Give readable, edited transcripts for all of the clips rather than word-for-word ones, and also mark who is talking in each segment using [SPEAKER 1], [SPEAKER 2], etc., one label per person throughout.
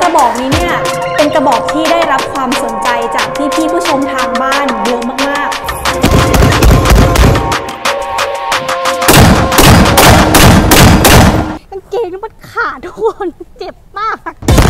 [SPEAKER 1] ระบอกนี้เนี่ยเป็นกระบอกที่ได้รับความสนใจจากพี่ๆผู้ชมทางบ้านเยอะมากๆกางเกงมันขาดทุกคนเจ็บมาก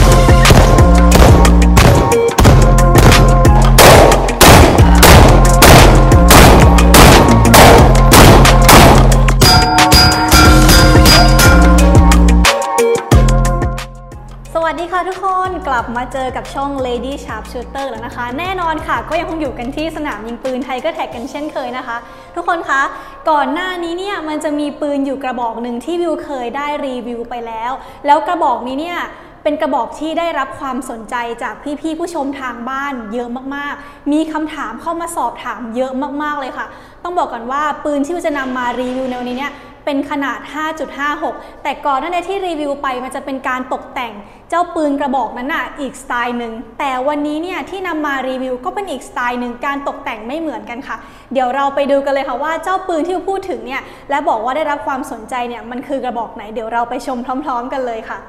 [SPEAKER 1] สวัสดีค่ะทุกคนกลับมาเจอกับช่อง Lady Sharpshooter แล้วนะคะแน่นอนค่ะก็ยังคงอยู่กันที่สนามยิงปืน Tiger Tag กันเช่นเคยนะคะทุกคนคะก่อนหน้านี้เนี่ยมันจะมีปืนอยู่กระบอกหนึ่งที่วิวเคยได้รีวิวไปแล้วกระบอกนี้เนี่ยเป็นกระบอกที่ได้รับความสนใจจากพี่ๆผู้ชมทางบ้านเยอะมากๆมีคำถามเข้ามาสอบถามเยอะมากๆเลยค่ะต้องบอกก่อนว่าปืนที่วิวจะนำมารีวิวในวันนี้เนี่ยเป็นขนาด 5.56 แต่ก่อนหน้านี้ที่รีวิวไปมันจะเป็นการตกแต่งเจ้าปืนกระบอกนั้นน่ะอีกสไตล์หนึ่งแต่วันนี้เนี่ยที่นำมารีวิวก็เป็นอีกสไตล์หนึ่งการตกแต่งไม่เหมือนกันค่ะเดี๋ยวเราไปดูกันเลยค่ะว่าเจ้าปืนที่พูดถึงเนี่ยและบอกว่าได้รับความสนใจเนี่ยมันคือกระบอกไหนเดี๋ยวเราไปชมพร้อมๆกันเลยค่ะ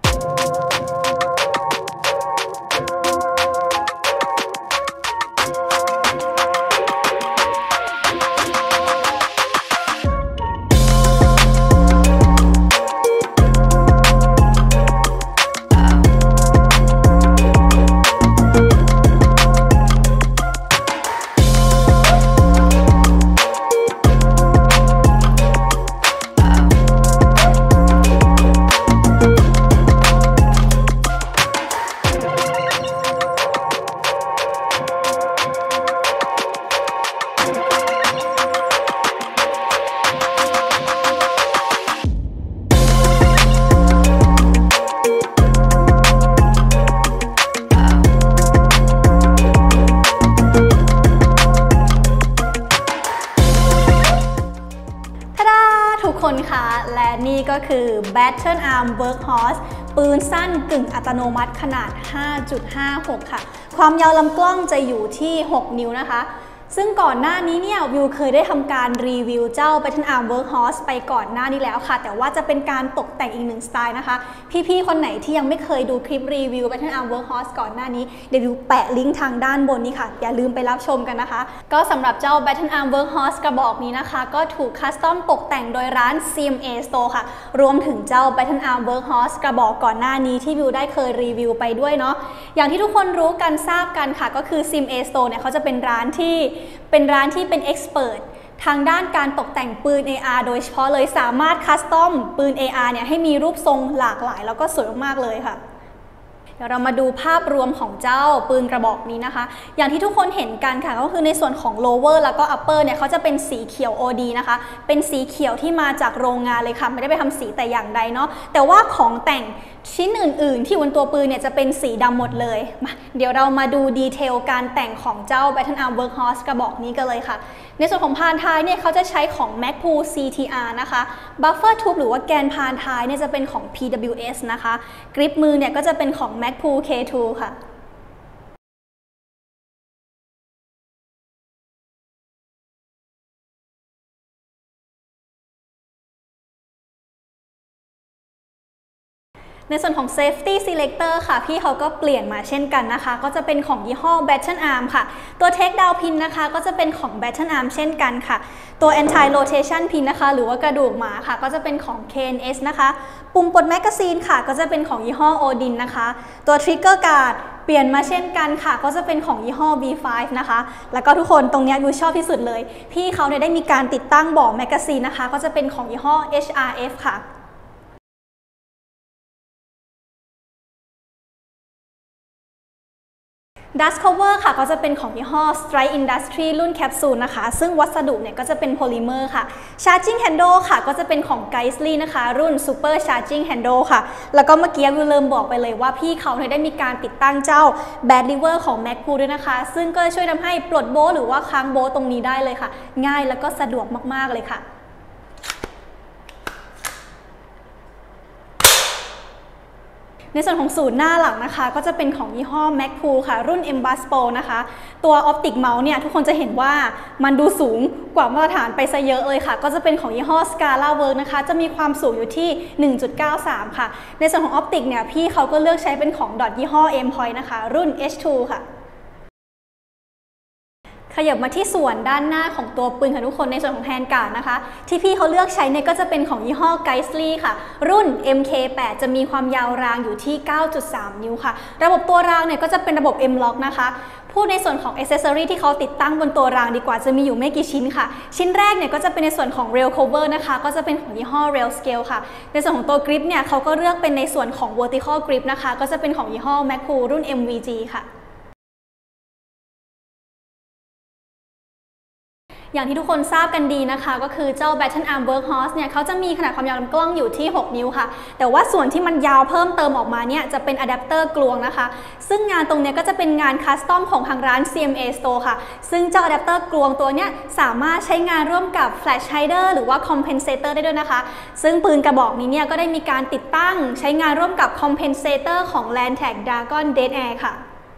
[SPEAKER 1] ทุกคนคะและนี่ก็คือ Battle Arm Workhorse ปืนสั้นกึ่งอัตโนมัติขนาด 5.56 ค่ะความยาวลำกล้องจะอยู่ที่ 6 นิ้วนะคะซึ่งก่อนหน้านี้เนี่ยวิวเคยได้ทำการรีวิวเจ้า Battle Arm Workhorse ไปก่อนหน้านี้แล้วค่ะแต่ว่าจะเป็นการตกแต่งอีกหนึ่งสไตล์นะคะพี่ๆคนไหนที่ยังไม่เคยดูคลิปรีวิว Battle Arm Workhorse ก่อนหน้านี้เดี๋ยววิวแปะลิงก์ทางด้านบนนี้ค่ะอย่าลืมไปรับชมกันนะคะก็สำหรับเจ้า Battle Arm Workhorse กระบอกนี้นะคะก็ถูกคัสตอมตกแต่งโดยร้าน CMA Store ค่ะรวมถึงเจ้า Battle Arm Workhorse กระบอกก่อนหน้านี้ที่วิวได้เคยรีวิวไปด้วยเนาะอย่างที่ทุกคนรู้กันทราบกันค่ะก็คือ CMA Store เนี่ยเขาจะเป็นร้านที่เป็นเอ็กซ์เพรสทางด้านการตกแต่งปืน AR โดยเฉพาะเลยสามารถคัสตอมปืน AR เนี่ยให้มีรูปทรงหลากหลายแล้วก็สวยมากๆเลยค่ะเดี๋ยวเรามาดูภาพรวมของเจ้าปืนกระบอกนี้นะคะอย่างที่ทุกคนเห็นกันค่ะก็คือในส่วนของ lower แล้วก็ upper เนี่ยเขาจะเป็นสีเขียว OD นะคะเป็นสีเขียวที่มาจากโรงงานเลยค่ะไม่ได้ไปทำสีแต่อย่างใดเนาะแต่ว่าของแต่งชิ้นอื่นๆที่บนตัวปืนเนี่ยจะเป็นสีดำหมดเลยมาเดี๋ยวเรามาดูดีเทลการแต่งของเจ้า Battle Arm Workhorse กระบอกนี้กันเลยค่ะในส่วนของพานท้ายเนี่ยเขาจะใช้ของ Magpul CTR นะคะ Buffer Tube หรือว่าแกนพานท้ายเนี่ยจะเป็นของ PWS นะคะกริปมือเนี่ยก็จะเป็นของ Magpul K2 ค่ะในส่วนของ Safety Selector ค่ะพี่เขาก็เปลี่ยนมาเช่นกันนะคะก็จะเป็นของยี่ห้อ Battle Arm ค่ะตัว Take Down Pin นะคะก็จะเป็นของ Battle Arm เช่นกันค่ะตัว Anti Rotation Pin นะคะหรือว่ากระดูกหมาค่ะก็จะเป็นของ KNS นะคะปุ่มปลดแมกกาซีนค่ะก็จะเป็นของยี่ห้อ Odin นะคะตัว Trigger Guard เปลี่ยนมาเช่นกันค่ะก็จะเป็นของยี่ห้อ V5 นะคะแล้วก็ทุกคนตรงนี้วิวชอบที่สุดเลยพี่เขาเนี่ยได้มีการติดตั้งบ่อแมกกาซีนนะคะก็จะเป็นของยี่ห้อ HRF ค่ะ Dust Cover ค่ะก็จะเป็นของยี่ห้อ Strike Industry รุ่นแคปซูลนะคะซึ่งวัสดุเนี่ยก็จะเป็นโพลิเมอร์ค่ะ Charging Handle ค่ะก็จะเป็นของ Geissele นะคะรุ่น Super Charging Handle ค่ะแล้วก็เมื่อกี้วิวลืมบอกไปเลยว่าพี่เขาเนี่ยได้มีการติดตั้งเจ้า Bad Lever ของ Magpul ด้วยนะคะซึ่งก็ช่วยทำให้ปลดโบว์หรือว่าค้างโบว์ตรงนี้ได้เลยค่ะง่ายแล้วก็สะดวกมากๆเลยค่ะในส่วนของศูนย์หน้าหลังนะคะก็จะเป็นของยี่ห้อ Magpul ค่ะรุ่น M Bus Pro นะคะตัว Optic Mouse เนี่ยทุกคนจะเห็นว่ามันดูสูงกว่ามาตรฐานไปซะเยอะเลยค่ะก็จะเป็นของยี่ห้อ Scala Work นะคะจะมีความสูงอยู่ที่ 1.93 ค่ะในส่วนของ Optic เนี่ยพี่เขาก็เลือกใช้เป็นของดอทยี่ห้อ Aimpoint นะคะรุ่น H2 ค่ะขยับมาที่ส่วนด้านหน้าของตัวปืนค่ะทุกคนในส่วนของแฮนด์การ์ดนะคะที่พี่เขาเลือกใช้เนี่ยก็จะเป็นของยี่ห้อ Geissele ค่ะรุ่น MK8 จะมีความยาวรางอยู่ที่ 9.3 นิ้วค่ะระบบตัวรางเนี่ยก็จะเป็นระบบ M-LOK นะคะพูดในส่วนของ Accessory ที่เขาติดตั้งบนตัวรางดีกว่าจะมีอยู่ไม่กี่ชิ้นค่ะชิ้นแรกเนี่ยก็จะเป็นในส่วนของ Rail Cover นะคะก็จะเป็นของยี่ห้อ Rail Scale ค่ะในส่วนของตัว Grip เนี่ยเขาก็เลือกเป็นในส่วนของ Vertical Grip นะคะก็จะเป็นของยี่ห้อ Magpul รุ่น MVG ค่ะอย่างที่ทุกคนทราบกันดีนะคะก็คือเจ้า Battle Arm Workhorse เนี่ยเขาจะมีขนาดความยาวลำกล้องอยู่ที่ 6 นิ้วค่ะแต่ว่าส่วนที่มันยาวเพิ่มเติมออกมาเนี่ยจะเป็นอะแดปเตอร์กลวงนะคะซึ่งงานตรงนี้ก็จะเป็นงานคัสตอมของทางร้าน CMA Store ค่ะซึ่งเจ้าอะแดปเตอร์กลวงตัวเนี้ยสามารถใช้งานร่วมกับ Flash Hider หรือว่า Compensator ได้ด้วยนะคะซึ่งปืนกระบอกนี้เนี่ยก็ได้มีการติดตั้งใช้งานร่วมกับ Compensator ของ Landtag Dragon Dead Air ค่ะ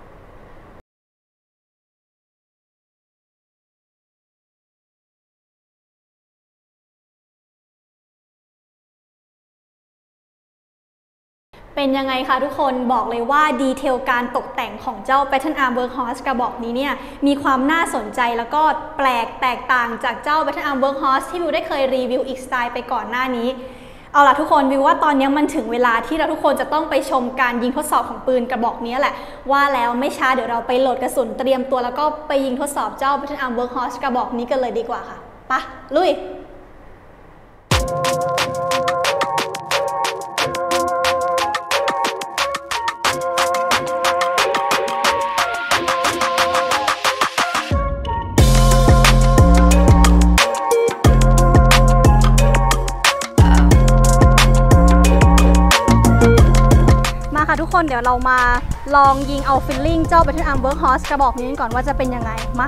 [SPEAKER 1] เป็นยังไงคะทุกคนบอกเลยว่าดีเทลการตกแต่งของเจ้า Battle Arm Workhorse กระบอกนี้เนี่ยมีความน่าสนใจแล้วก็แปลกแตกต่างจากเจ้า Battle Arm Workhorse ที่วิวได้เคยรีวิวอีกสไตล์ไปก่อนหน้านี้เอาล่ะทุกคนวิวว่าตอนนี้มันถึงเวลาที่เราทุกคนจะต้องไปชมการยิงทดสอบของปืนกระบอกนี้แหละว่าแล้วไม่ช้าเดี๋ยวเราไปโหลดกระสุนเตรียมตัวแล้วก็ไปยิงทดสอบเจ้า Battle Arm Workhorse กระบอกนี้กันเลยดีกว่าค่ะไปลุยทุกคนเดี๋ยวเรามาลองยิงเอาฟิลลิ่งเจ้า Battle Arm Workhorse กระบอกนี้ก่อนว่าจะเป็นยังไงมา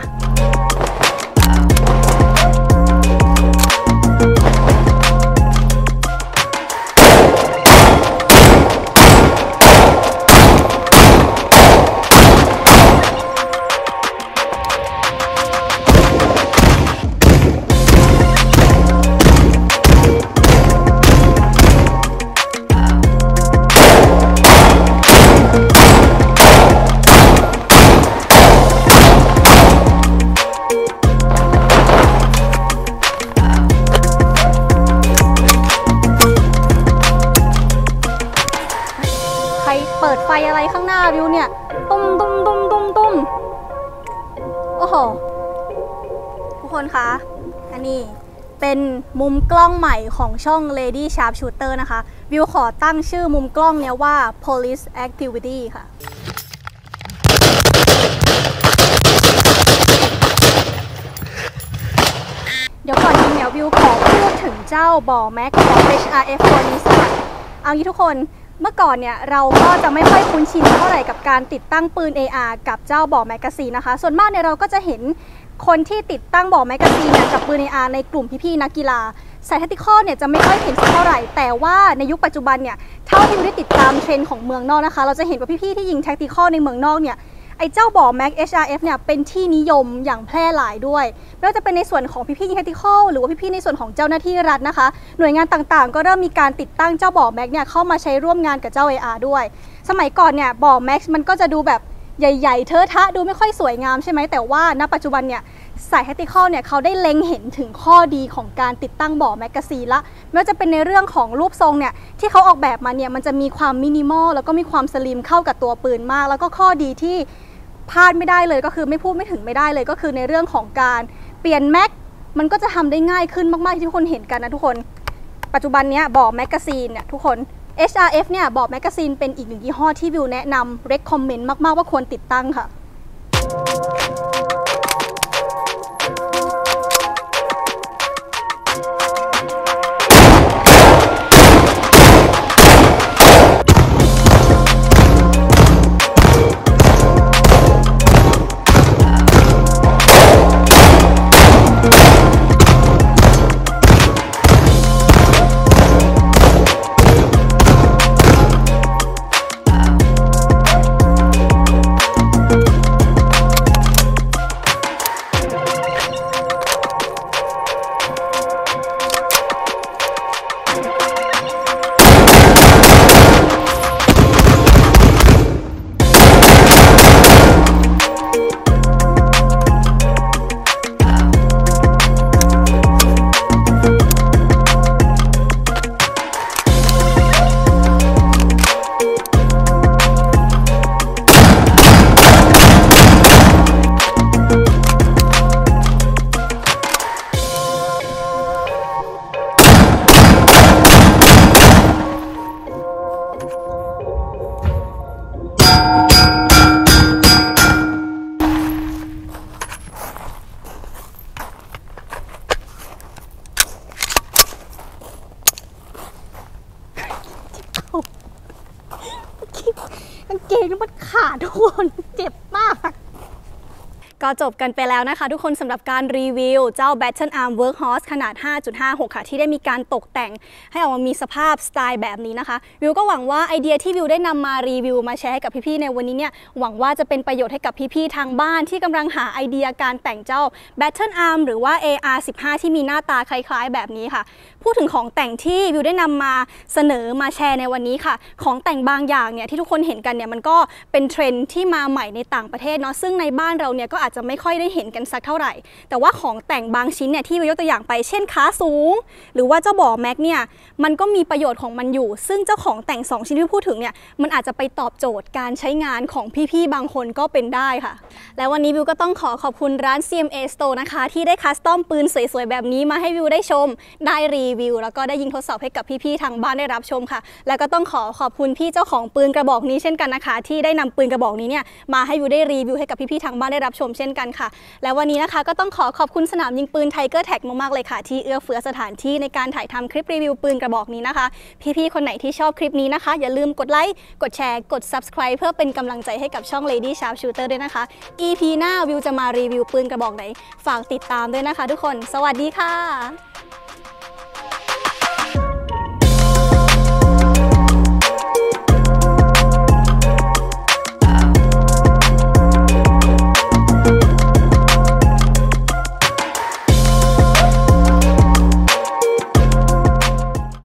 [SPEAKER 1] เปิดไฟอะไรข้างหน้าวิวเนี่ยตุ้มโอ้โหทุกคนคะอันนี้เป็นมุมกล้องใหม่ของช่อง Lady Sharpshooter นะคะวิวขอตั้งชื่อมุมกล้องเนี้ยว่า Police Activity ค่ะเดี๋ยวก่อนยิงเนี่ยวิวขอพูดถึงเจ้าบ่อแม็กของ HRF ตัวนี้สักเอางี้ทุกคนเมื่อก่อนเนี่ยเราก็จะไม่ค่อยคุ้นชินเท่าไหร่กับการติดตั้งปืน AR กับเจ้าบ่อแมกกาซีนนะคะส่วนมากเนี่ยเราก็จะเห็นคนที่ติดตั้งบ่อแมกกาซีนกับปืน AR ในกลุ่มพี่ๆนักกีฬาสายแทคติคอลเนี่ยจะไม่ค่อยเห็นเท่าไหร่แต่ว่าในยุคปัจจุบันเนี่ยเท่าที่ได้ติดตามเทรนด์ของเมืองนอกนะคะเราจะเห็นว่าพี่ๆที่ยิงแทคติคอลในเมืองนอกเนี่ยไอ้เจ้าบ่อแม็ก HRF เนี่ยเป็นที่นิยมอย่างแพร่หลายด้วยไม่ว่าจะเป็นในส่วนของพี่ๆยิงแทคติคอลหรือว่าพี่ๆในส่วนของเจ้าหน้าที่รัฐนะคะหน่วยงานต่างๆก็เริ่มมีการติดตั้งเจ้าบ่อแม็กเนี่ยเข้ามาใช้ร่วมงานกับเจ้า AR ด้วยสมัยก่อนเนี่ยบ่อแม็กมันก็จะดูแบบใหญ่ๆเทอะทะดูไม่ค่อยสวยงามใช่ไหมแต่ว่าณปัจจุบันเนี่ยสายแทคติคอลเนี่ยเขาได้เล็งเห็นถึงข้อดีของการติดตั้งบ่อแมกกาซีนละไม่ว่าจะเป็นในเรื่องของรูปทรงเนี่ยที่เขาออกแบบมาเนี่ยมันจะมีความมินิมอลแล้วก็มีความสลิมเข้ากับตัวปืนมากแล้วก็ข้อดีที่พลาดไม่ได้เลยก็คือไม่พูดไม่ถึงไม่ได้เลยก็คือในเรื่องของการเปลี่ยนแม็กมันก็จะทำได้ง่ายขึ้นมากๆที่ทุกคนเห็นกันนะทุกคนปัจจุบันนี้บ่อแมกกาซีนเนี่ยทุกคน HRF เนี่ยบ่อแมกกาซีนเป็นอีกหนึ่งยี่ห้อที่วิวแนะนำ recommend มากๆว่าควรติดตั้งค่ะ
[SPEAKER 2] กางเกงนี่มันขาดทุกคนเจ็บมาก
[SPEAKER 1] ก็จบกันไปแล้วนะคะทุกคนสำหรับการรีวิวเจ้า Battle Arm Workhorse ขนาด 5.56 ค่ะที่ได้มีการตกแต่งให้ออกมามีสภาพสไตล์แบบนี้นะคะวิวก็หวังว่าไอเดียที่วิวได้นำมารีวิวมาแชร์ให้กับพี่ๆในวันนี้เนี่ยหวังว่าจะเป็นประโยชน์ให้กับพี่ๆทางบ้านที่กำลังหาไอเดียการแต่งเจ้า Battle Arm หรือว่า AR15 ที่มีหน้าตาคล้ายๆแบบนี้ค่ะพูดถึงของแต่งที่วิวได้นำมาเสนอมาแชร์ในวันนี้ค่ะของแต่งบางอย่างเนี่ยที่ทุกคนเห็นกันเนี่ยมันก็เป็นเทรนด์ที่มาใหม่ในต่างประเทศเนาะซึ่งในบ้านเราเนี่ยก็อาจจะไม่ค่อยได้เห็นกันสักเท่าไหร่แต่ว่าของแต่งบางชิ้นเนี่ยที่วิวยกตัวอย่างไปเช่นขาสูงหรือว่าเจ้าบ่อแม็กเนี่ยมันก็มีประโยชน์ของมันอยู่ซึ่งเจ้าของแต่ง2ชิ้นที่พูดถึงเนี่ยมันอาจจะไปตอบโจทย์การใช้งานของพี่ๆบางคนก็เป็นได้ค่ะและวันนี้วิวก็ต้องขอบคุณร้าน CMA Store นะคะที่ได้คัสตอมปืนสวยๆแบบนี้มาให้วิวได้ชมได้รีวิวแล้วก็ได้ยิงทดสอบให้กับพี่ๆทางบ้านได้รับชมค่ะแล้วก็ต้องขอบคุณพี่เจ้าของปืนกระบอกนี้เช่นกันนะคะที่ได้นำปืนกระบอกนี้เนี่ยมาให้วิวได้รีวิวให้กับพี่ๆทางบ้านได้รับชมเช่นกันค่ะและวันนี้นะคะก็ต้องขอบคุณสนามยิงปืน Tiger Tag มากๆเลยค่ะที่เอื้อเฟื้อสถานที่ในการถ่ายทำคลิปรีวิวปืนกระบอกนี้นะคะพี่ๆคนไหนที่ชอบคลิปนี้นะคะอย่าลืมกดไลค์กดแชร์กด Subscribe เพื่อเป็นกำลังใจให้กับช่อง Lady Sharp Shooter ด้วยนะคะ EP หน้าวิวจะมารีวิวปืนกระบอกไหนฝากติดตามด้วยนะคะทุกคนสวัสดีค่ะ